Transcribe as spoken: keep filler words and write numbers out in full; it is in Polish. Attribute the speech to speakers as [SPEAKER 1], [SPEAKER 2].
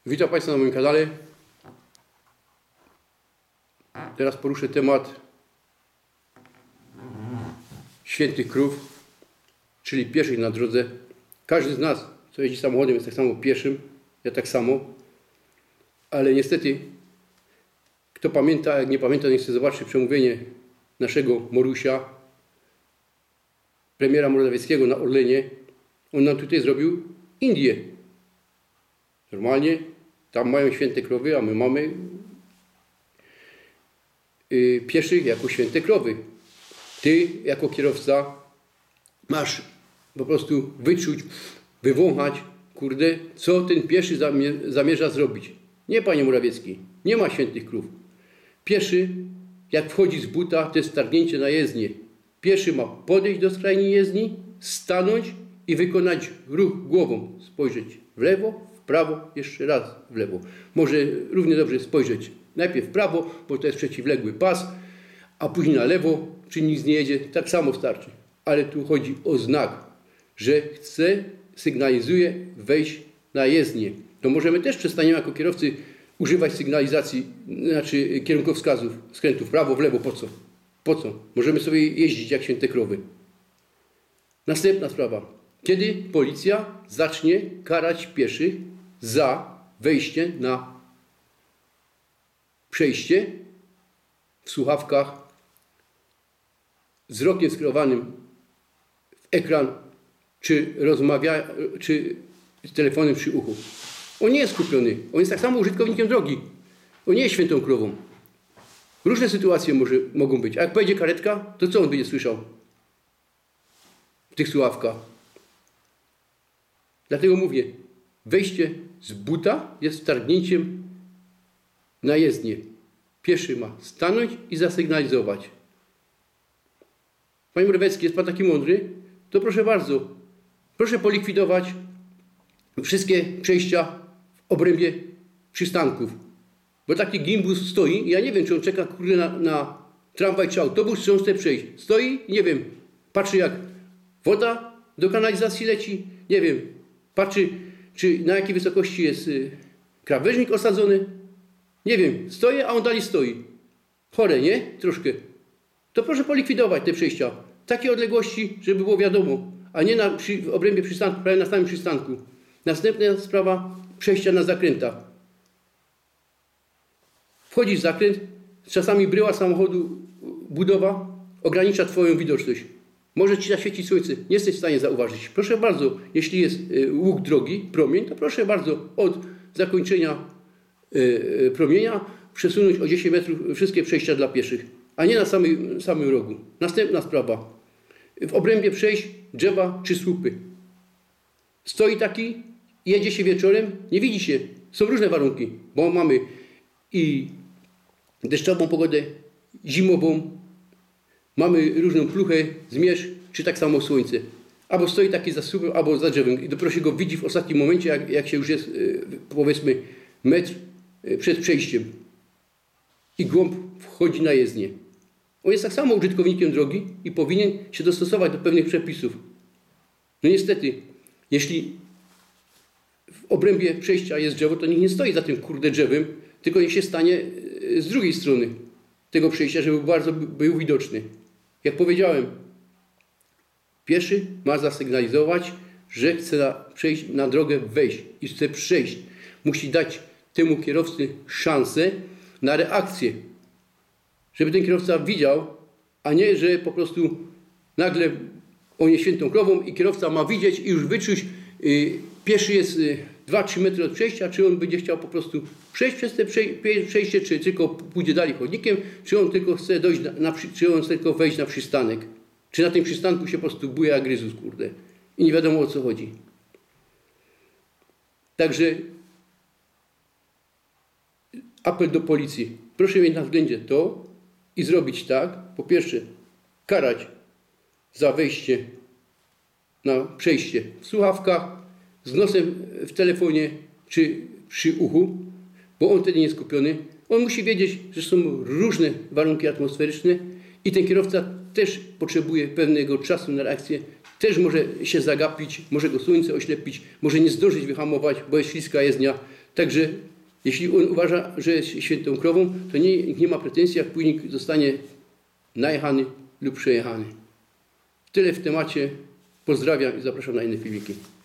[SPEAKER 1] Witam Państwa na moim kanale. Teraz poruszę temat świętych krów, czyli pieszych na drodze. Każdy z nas, kto jeździ samochodem, jest tak samo pieszym, ja tak samo. Ale niestety, kto pamięta, jak nie pamięta, niech chce zobaczyć przemówienie naszego Morusia, premiera Morawieckiego na Orlenie. On nam tutaj zrobił Indię. Normalnie tam mają święte krowy, a my mamy yy, pieszych jako święte krowy. Ty jako kierowca masz po prostu wyczuć, wywąchać, kurde, co ten pieszy zamierza zrobić. Nie, panie Morawiecki, nie ma świętych krów. Pieszy, jak wchodzi z buta, to jest targnięcie na jezdnię. Pieszy ma podejść do skrajni jezdni, stanąć i wykonać ruch głową. Spojrzeć w lewo, w prawo, jeszcze raz w lewo. Może równie dobrze spojrzeć najpierw w prawo, bo to jest przeciwległy pas, a później na lewo, czy nic nie jedzie, tak samo starczy. Ale tu chodzi o znak, że chce, sygnalizuje wejść na jezdnię. To możemy też przestaniemy jako kierowcy używać sygnalizacji, znaczy kierunkowskazów, skrętu w prawo, w lewo. Po co? Po co? Możemy sobie jeździć jak święte krowy. Następna sprawa. Kiedy policja zacznie karać pieszych za wejście na przejście w słuchawkach, wzrokiem skierowanym w ekran, czy rozmawia, czy z telefonem przy uchu. On nie jest skupiony. On jest tak samo użytkownikiem drogi. On nie jest świętą krową. Różne sytuacje może, mogą być. A jak pojedzie karetka, to co on będzie słyszał w tych słuchawkach? Dlatego mówię, wejście z buta jest targnięciem na jezdnię. Pieszy ma stanąć i zasygnalizować. Panie Morawiecki, jest pan taki mądry? To proszę bardzo, proszę polikwidować wszystkie przejścia w obrębie przystanków. Bo taki gimbus stoi, ja nie wiem, czy on czeka kurde na, na tramwaj czy autobus, czy on chce przejść. Stoi, nie wiem, patrzy jak woda do kanalizacji leci, nie wiem, patrzy, czy na jakiej wysokości jest y, krawężnik osadzony. Nie wiem, stoi, a on dalej stoi. Chore, nie? Troszkę. To proszę polikwidować te przejścia. Takie odległości, żeby było wiadomo, a nie na, przy, w obrębie przystanku, prawie na samym przystanku. Następna sprawa, przejścia na zakrętach. Wchodzisz w zakręt, czasami bryła samochodu, budowa ogranicza twoją widoczność. Może ci zaświecić słońce, nie jesteś w stanie zauważyć. Proszę bardzo, jeśli jest łuk drogi, promień, to proszę bardzo od zakończenia promienia przesunąć o dziesięć metrów wszystkie przejścia dla pieszych, a nie na samym, samym rogu. Następna sprawa. W obrębie przejść drzewa czy słupy. Stoi taki, jedzie się wieczorem, nie widzi się. Są różne warunki, bo mamy i deszczową pogodę, zimową, mamy różną pluchę, zmierzch, czy tak samo słońce. Albo stoi taki za słupem, albo za drzewem i dopiero się go widzi w ostatnim momencie, jak, jak się już jest, powiedzmy, metr przed przejściem. I głąb wchodzi na jezdnię. On jest tak samo użytkownikiem drogi i powinien się dostosować do pewnych przepisów. No niestety, jeśli w obrębie przejścia jest drzewo, to nikt nie stoi za tym kurde drzewem, tylko niech się stanie z drugiej strony tego przejścia, żeby bardzo był widoczny. Jak powiedziałem, pieszy ma zasygnalizować, że chce na, przejść, na drogę wejść i chce przejść. Musi dać temu kierowcy szansę na reakcję, żeby ten kierowca widział, a nie, że po prostu nagle on jest świętą krową i kierowca ma widzieć i już wyczuć, yy, pieszy jest yy, dwa trzy metry od przejścia, czy on będzie chciał po prostu przejść przez te przejście, czy tylko pójdzie dalej chodnikiem, czy on tylko chce dojść na, na czy on chce tylko wejść na przystanek, czy na tym przystanku się po prostu buja gryzus, kurde. I nie wiadomo, o co chodzi. Także apel do policji. Proszę mieć na względzie to i zrobić tak, po pierwsze, karać za wejście na przejście w słuchawkach, z nosem w telefonie czy przy uchu, bo on wtedy nie jest skupiony. On musi wiedzieć, że są różne warunki atmosferyczne i ten kierowca też potrzebuje pewnego czasu na reakcję. też może się zagapić, może go słońce oślepić, może nie zdążyć wyhamować, bo jest śliska jezdnia. Także jeśli on uważa, że jest świętą krową, to nie, nie ma pretensji, jak później zostanie najechany lub przejechany. Tyle w temacie. Pozdrawiam i zapraszam na inne filmiki.